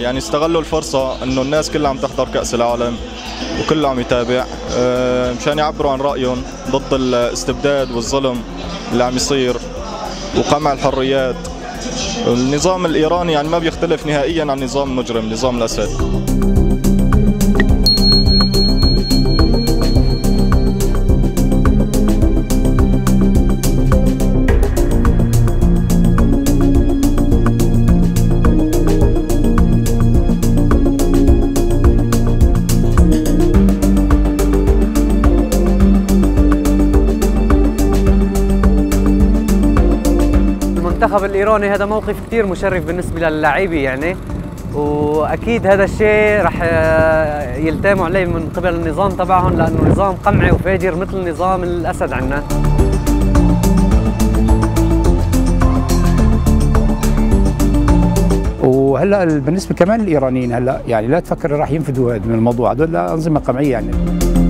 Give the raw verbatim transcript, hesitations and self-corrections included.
يعني استغلوا الفرصة انه الناس كلها عم تحضر كأس العالم وكله عم يتابع مشان يعبروا عن رأيهم ضد الاستبداد والظلم اللي عم يصير وقمع الحريات. النظام الإيراني يعني ما بيختلف نهائيا عن نظام مجرم، نظام الأسد. المنتخب الإيراني هذا موقف كثير مشرف بالنسبة للاعبي يعني، وأكيد هذا الشيء رح يلتاموا عليه من قبل النظام تبعهم، لأنه نظام قمعي وفاجر مثل نظام الأسد عنا. وهلا بالنسبة كمان للإيرانيين هلا يعني لا تفكر راح ينفذوا من الموضوع، هذول أنظمة قمعية يعني.